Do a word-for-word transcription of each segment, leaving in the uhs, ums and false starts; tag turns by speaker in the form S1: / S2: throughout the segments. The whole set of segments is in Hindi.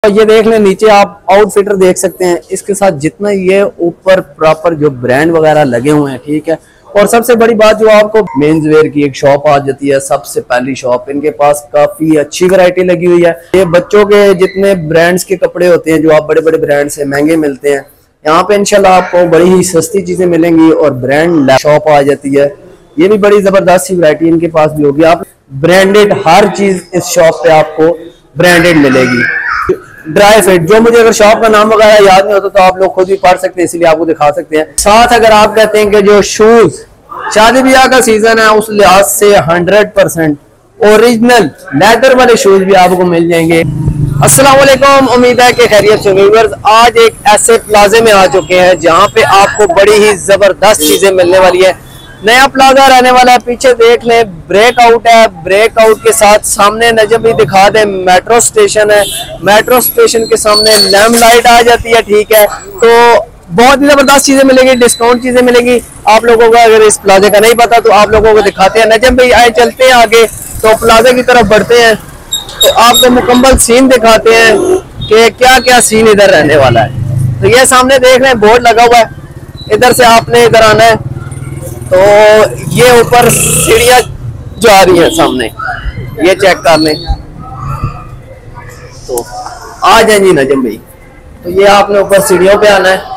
S1: ये देख लें, नीचे आप आउटफिटर देख सकते हैं। इसके साथ जितना ये ऊपर प्रॉपर जो ब्रांड वगैरह लगे हुए हैं, ठीक है। और सबसे बड़ी बात जो आपको मेंस वेयर की एक शॉप आ जाती है, सबसे पहली शॉप। इनके पास काफी अच्छी वैरायटी लगी हुई है। ये बच्चों के जितने ब्रांड्स के कपड़े होते हैं, जो आप बड़े बड़े ब्रांड से महंगे मिलते हैं, यहाँ पे इंशाल्लाह आपको बड़ी ही सस्ती चीजें मिलेंगी और ब्रांड शॉप आ जाती है। ये भी बड़ी जबरदस्त सी वैरायटी इनके पास भी होगी। आप ब्रांडेड हर चीज इस शॉप पे आपको ब्रांडेड मिलेगी। ड्राई फिट, जो मुझे अगर शॉप का नाम वगैरह याद नहीं होता तो आप लोग खुद भी पढ़ सकते हैं, इसलिए आपको दिखा सकते हैं। साथ अगर आप कहते हैं कि जो शूज, शादी ब्याह का सीजन है, उस लिहाज से हंड्रेड परसेंट ओरिजिनल लेदर वाले शूज भी आपको मिल जाएंगे। अस्सलाम वालेकुम, उम्मीद है कि खैरियत से व्यूअर्स। आज एक ऐसे प्लाजे में आ चुके हैं जहाँ पे आपको बड़ी ही जबरदस्त चीजें मिलने वाली है। नया प्लाजा रहने वाला है। पीछे देख लें, ब्रेकआउट है। ब्रेकआउट के साथ सामने नजर भी दिखा दे, मेट्रो स्टेशन है। मेट्रो स्टेशन के सामने लैम्प लाइट आ जाती है, ठीक है। तो बहुत ही जबरदस्त चीजें मिलेंगी, डिस्काउंट चीजें मिलेंगी आप लोगों को। अगर इस प्लाजे का नहीं पता तो आप लोगों को दिखाते हैं। नजम भाई आए, चलते हैं आगे, तो प्लाजे की तरफ बढ़ते हैं, तो आपको मुकम्मल सीन दिखाते हैं कि क्या क्या सीन इधर रहने वाला है। तो ये सामने देख रहे हैं, बोर्ड लगा हुआ है। इधर से आपने इधर आना है, तो ये ऊपर सीढ़ियां जा रही हैं सामने, ये चेक कर लें। तो आ जाए जी नजम भाई, तो ये आपने ऊपर सीढ़ियों पे आना है।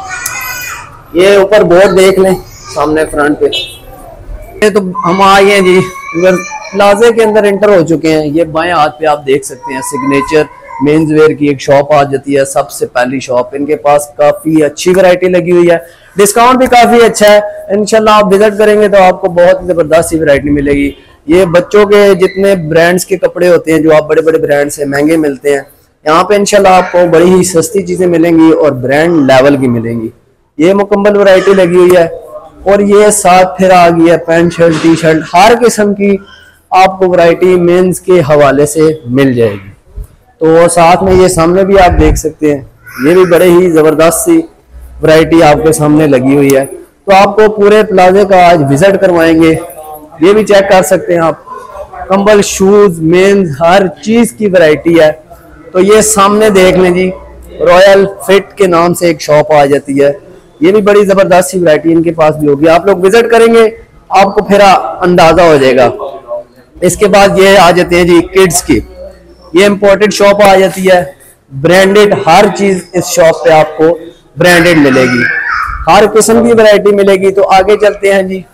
S1: ये ऊपर बोर्ड देख लें सामने फ्रंट पे। ये तो हम आ गए हैं जी, प्लाजे के अंदर एंटर हो चुके हैं। ये बाएं हाथ पे आप देख सकते हैं सिग्नेचर मेंस वेयर की एक शॉप आ जाती है, सबसे पहली शॉप। इनके पास काफी अच्छी वैरायटी लगी हुई है, डिस्काउंट भी काफी अच्छा है। इंशाल्लाह आप विजिट करेंगे तो आपको बहुत ही जबरदस्त सी वैरायटी मिलेगी। ये बच्चों के जितने ब्रांड्स के कपड़े होते हैं, जो आप बड़े बड़े ब्रांड से महंगे मिलते हैं, यहाँ पे इंशाल्लाह आपको बड़ी ही सस्ती चीजें मिलेंगी और ब्रांड लेवल की मिलेंगी। ये मुकम्मल वैरायटी लगी हुई है। और ये साथ फिर आ गई है पैंट शर्ट, टी शर्ट, हर किस्म की आपको वैरायटी मेंस के हवाले से मिल जाएगी। तो साथ में ये सामने भी आप देख सकते हैं, ये भी बड़े ही जबरदस्त सी वैरायटी आपके सामने लगी हुई है। तो आपको पूरे प्लाजे का आज विजिट करवाएंगे। ये भी चेक कर सकते हैं आप, कंबल, शूज, मेंस, हर चीज की वैरायटी है। तो ये सामने देख लें जी, रॉयल फिट के नाम से एक शॉप आ जाती है। ये भी बड़ी जबरदस्त सी वैरायटी इनके पास भी होगी। आप लोग विजिट करेंगे, आपको फिर अंदाजा हो जाएगा। इसके बाद ये आ जाते हैं जी किड्स की, ये इंपोर्टेड शॉप आ जाती है। ब्रांडेड हर चीज इस शॉप पे आपको ब्रांडेड मिलेगी, हर किस्म की वैरायटी मिलेगी। तो आगे चलते हैं जी,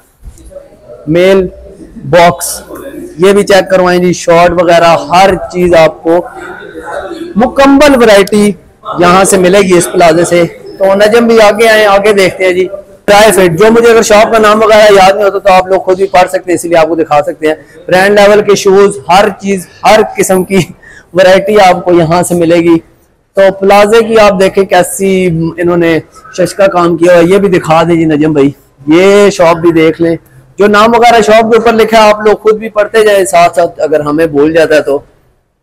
S1: मेल बॉक्स, ये भी चेक करवाएं जी, शॉर्ट वगैरह हर चीज आपको मुकम्मल वैरायटी यहाँ से मिलेगी इस प्लाजे से। तो नजम भी आगे आए, आगे देखते हैं जी। ड्राई फिट, जो मुझे अगर शॉप का नाम वगैरह याद नहीं होता तो आप लोग खुद भी पढ़ सकते हैं, इसलिए आपको दिखा सकते हैं। ब्रांड लेवल के शूज, हर चीज, हर किस्म की वैरायटी आपको यहाँ से मिलेगी। तो प्लाजे की आप देखें कैसी इन्होंने शश का काम किया हुआ, ये भी दिखा दीजिए नजम भाई। ये शॉप भी देख लें, जो नाम वगैरह शॉप के ऊपर लिखा है आप लोग खुद भी पढ़ते जाए साथ साथ, अगर हमें भूल जाता है तो।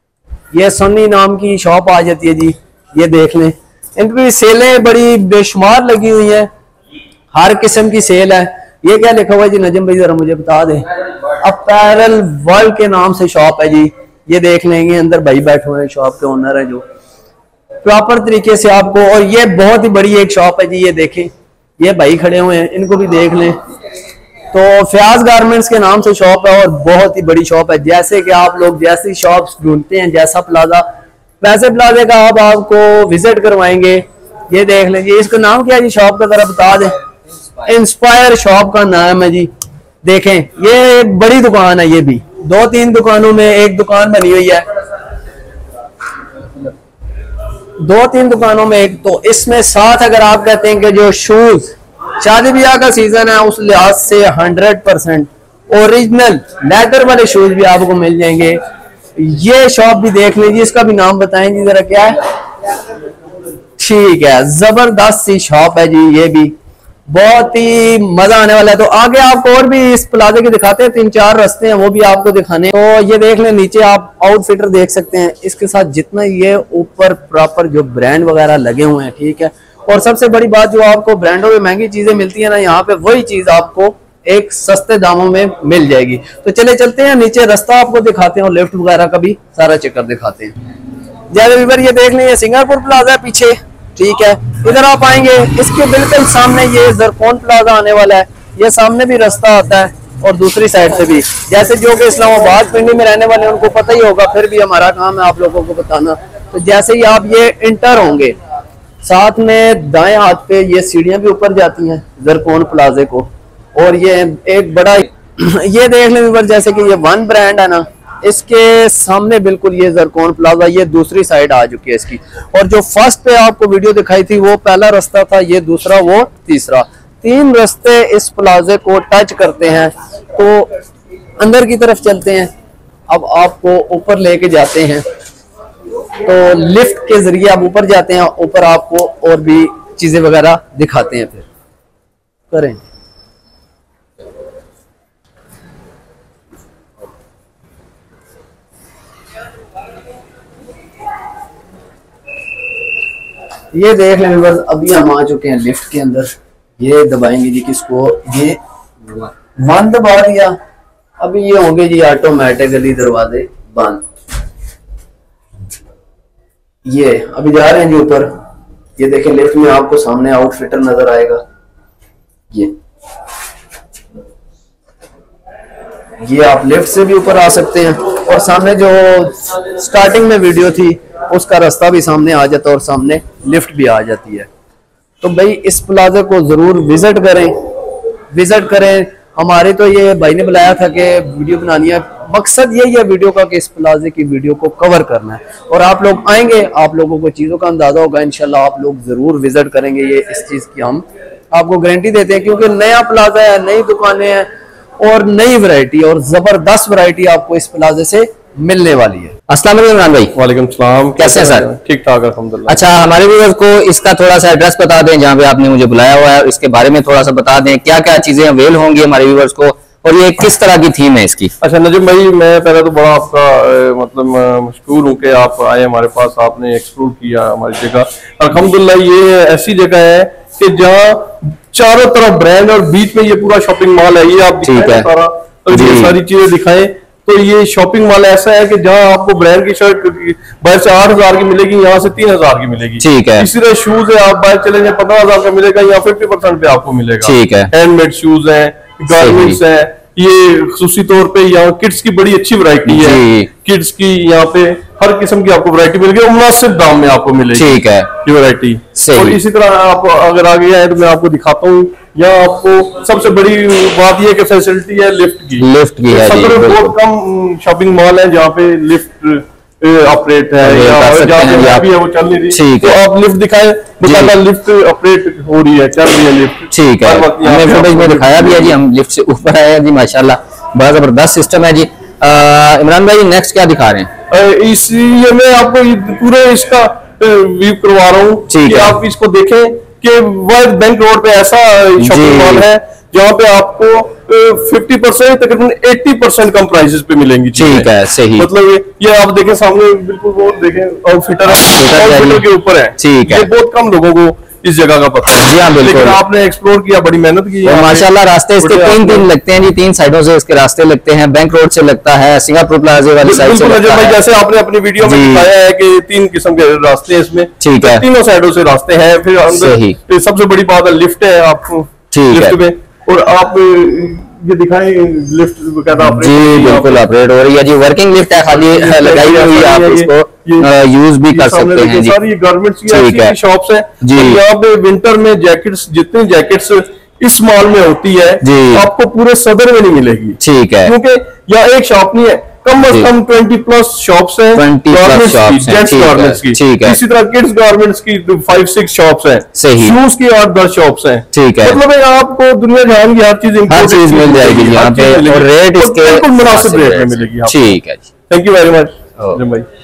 S1: ये सन्नी नाम की शॉप आ जाती है जी, ये देख लें। इन पर सेलें बड़ी बेशुमार लगी हुई हैं, हर किस्म की सेल है। ये क्या लिखा हुआ है जी नजम भाई, जरा मुझे बता दें। अपैरल वर्ल्ड के नाम से शॉप है जी, ये देख लेंगे। अंदर भाई बैठे हुए हैं, शॉप के ओनर है, जो प्रॉपर तरीके से आपको। और ये बहुत ही बड़ी एक शॉप है जी, ये देखें, ये भाई खड़े हुए हैं, इनको भी देख लें। तो फयाज गारमेंट्स के नाम से शॉप है और बहुत ही बड़ी शॉप है। जैसे कि आप लोग जैसी शॉप्स ढूंढते हैं, जैसा प्लाजा, वैसे प्लाजे का आप आपको विजिट करवाएंगे। ये देख लेंगे, इसका नाम क्या है जी शॉप का, जरा बता दें। इंस्पायर शॉप का नाम है जी। देखें, ये बड़ी दुकान है, ये भी दो तीन दुकानों में एक दुकान बनी हुई है, दो तीन दुकानों में एक। तो इसमें साथ अगर आप कहते हैं कि जो शूज, शादी ब्याह का सीजन है, उस लिहाज से हंड्रेड परसेंट ओरिजिनल लेदर वाले शूज भी आपको मिल जाएंगे। ये शॉप भी देख लीजिए, इसका भी नाम बताएंगे जरा क्या है। ठीक है, जबरदस्त सी शॉप है जी, ये भी बहुत ही मजा आने वाला है। तो आगे आपको और भी इस प्लाजे के दिखाते हैं, तीन चार रास्ते हैं वो भी आपको दिखाने। तो ये देख लें, नीचे आप आउटफिटर देख सकते हैं। इसके साथ जितना ये ऊपर प्रॉपर जो ब्रांड वगैरह लगे हुए हैं, ठीक है। और सबसे बड़ी बात, जो आपको ब्रांडों में महंगी चीजें मिलती है ना, यहाँ पे वही चीज आपको एक सस्ते दामों में मिल जाएगी। तो चले चलते हैं नीचे, रास्ता आपको दिखाते हैं और लिफ्ट वगैरह का भी सारा चक्कर दिखाते हैं। जैसे व्यूअर ये देख लें, सिंगापुर प्लाजा है पीछे, ठीक है। इधर आप आएंगे, इसके बिल्कुल सामने ये ज़रकोन प्लाजा आने वाला है। ये सामने भी रास्ता आता है और दूसरी साइड से भी, जैसे जो कि इस्लामाबाद पिंडी में रहने वाले उनको पता ही होगा, फिर भी हमारा काम है आप लोगों को बताना। तो जैसे ही आप ये इंटर होंगे, साथ में दाएं हाथ पे ये सीढ़ियां भी ऊपर जाती हैं ज़रकोन प्लाजे को। और ये एक बड़ा ये देख लें व्यूअर, जैसे कि ये वन ब्रांड है ना, इसके सामने बिल्कुल ये ज़रकोन प्लाजा, ये दूसरी साइड आ चुकी है इसकी। और जो फर्स्ट पे आपको वीडियो दिखाई थी वो पहला रास्ता था, ये दूसरा, वो तीसरा, तीन रास्ते इस प्लाजे को टच करते हैं। तो अंदर की तरफ चलते हैं, अब आपको ऊपर लेके जाते हैं। तो लिफ्ट के जरिए आप ऊपर जाते हैं, ऊपर आपको और भी चीजें वगैरह दिखाते हैं। फिर करें, ये देख लें व्यूअर्स, अभी हम आ चुके हैं लिफ्ट के अंदर। ये दबाएंगे जी किसको, ये वन दबा दिया, अभी ये होंगे जी ऑटोमेटिकली दरवाजे बंद। ये अभी जा रहे हैं जी ऊपर। ये देखें लिफ्ट में आपको सामने आउटफिटर नजर आएगा। ये ये आप लिफ्ट से भी ऊपर आ सकते हैं, और सामने जो स्टार्टिंग में वीडियो थी उसका रास्ता भी सामने आ जाता है और सामने लिफ्ट भी आ जाती है। तो भाई इस प्लाजा को जरूर विजिट करें, विजिट करें। हमारे तो ये भाई ने बुलाया था कि वीडियो बनानी है, मकसद यही है वीडियो का कि इस प्लाजे की वीडियो को कवर करना है। और आप लोग आएंगे, आप लोगों को चीज़ों का अंदाजा होगा, इंशाल्लाह आप लोग जरूर विजिट करेंगे। ये इस चीज़ की हम आपको गारंटी देते हैं, क्योंकि नया प्लाजा है, नई दुकानें हैं और नई वैरायटी और जबरदस्त वैरायटी आपको इस प्लाजे से मिलने वाली है। अस्सलाम वालेकुम इमरान भाई।
S2: वालेकुम सलाम,
S1: कैसे हैं सर? ठीक
S2: ठाक अल्हम्दुलिल्लाह।
S1: अच्छा, हमारे व्यूअर्स को इसका थोड़ा सा एड्रेस बता दें जहाँ पे आपने मुझे बुलाया हुआ है, इसके बारे में थोड़ा सा बता दें, क्या क्या चीजें अवेल होंगी हमारे व्यूअर्स को, और ये किस तरह की थीम है इसकी।
S2: अच्छा नजम भाई, मैं पहले तो बड़ा आपका मतलब मशकूर हूँ कि आप आए हमारे पास, आपने एक्सप्लोर किया हमारी जगह। अल्हम्दुलिल्लाह ये ऐसी जगह है कि जहाँ चारों तरफ ब्रांड और बीच में ये पूरा शॉपिंग मॉल है। ये आप दिखाएं सारा, और ये सारी चीजें दिखाएं। तो ये शॉपिंग मॉल ऐसा है कि जहाँ आपको ब्रांड की शर्ट बाहर से आठ हजार की मिलेगी, यहाँ से तीन हजार की मिलेगी। ठीक है। इसी तरह शूज है, आप बाहर चले जाए पंद्रह हजार का मिलेगा, यहाँ फिफ्टी परसेंट पे आपको मिलेगा। ठीक है। हैंडमेड शूज है, गारमेंट्स है, ये खुसूसी तौर पे यहाँ किड्स की बड़ी अच्छी वैरायटी है। किड्स की यहाँ पे हर किस्म की आपको वैरायटी मिलेगी और मुनासिब दाम में आपको मिलेगी। ठीक है, ये वैरायटी। और इसी तरह आप अगर आगे आए तो मैं आपको दिखाता हूँ। यहाँ आपको सबसे बड़ी बात यह कि फैसिलिटी है लिफ्ट की। लिफ्ट की है, बहुत कम शॉपिंग मॉल है जहाँ पे लिफ्ट ऑपरेट है या जहाँ पे वो चल नहीं रही, तो आप लिफ्ट दिखाएं, बताना लिफ्ट ऑपरेट हो रही है, चल रही है लिफ्ट। ठीक है, हमने फुटेज में दिखाया भी है जी, हम लिफ्ट से ऊपर आए हैं जी, माशाल्लाह बड़ा जबरदस्त सिस्टम है जी। इमरान भाई नेक्स्ट क्या दिखा रहे हैं? इसलिए मैं आपको पूरे इसका व्यू करवा रहा हूँ कि आप इसको देखें कि वर्ल्ड बैंक रोड पे ऐसा शॉपिंग मॉल है जहाँ पे आपको पचास परसेंट तकरीबन अस्सी परसेंट कम प्राइसेस पे मिलेंगी। ठीक है, सही। मतलब ये, ये आप देखें सामने बिल्कुल वो देखें आउटफिटर आउटफिटर के ऊपर है। ठीक है, ये बहुत कम लोगों को इस जगह का पता है। जी हाँ, बिल्कुल। आपने एक्सप्लोर किया, बड़ी मेहनत की है माशाल्लाह। रास्ते इसके तीन तीन लगते हैं जी, तीन साइडों से इसके रास्ते लगते हैं। बैंक रोड से लगता है, सिंगापुर प्लाजा वाली साइड से लगता है। जैसे आपने अपनी वीडियो में दिखाया है कि तीन किस्म के रास्ते हैं इसमें। ठीक है, तीनों साइडों से रास्ते हैं। फिर अंदर सबसे बड़ी बात है लिफ्ट है आपको लिफ्ट में, और आप ये दिखाएं लिफ्ट वगैरह जी बिल्कुल ऑपरेट हो रही है जी। वर्किंग लिफ्ट है, खाली लगाई हुई है, आप इसको यूज भी कर सकते हैं जी। सारी गारमेंट्स की शॉप्स है जी। यहाँ पे विंटर में जैकेट्स, जितनी जैकेट्स इस मॉल में होती है आपको पूरे सदर में नहीं मिलेगी। ठीक है, क्योंकि यहाँ एक शॉप नहीं है, कम से कम ट्वेंटी प्लस शॉप्स हैं जेंट्स गारमेंट्स की। ठीक है, इसी तरह किड्स गारमेंट्स की फाइव सिक्स शॉप्स हैं, शूज की आठ दस शॉप्स हैं। ठीक है, मतलब आपको दुनिया जहान की हर चीज हर चीज मिल जाएगी यहाँ पे, और रेट इसके मुनासिब रेट में मिलेगी। ठीक है, थैंक यू वेरी मच भाई।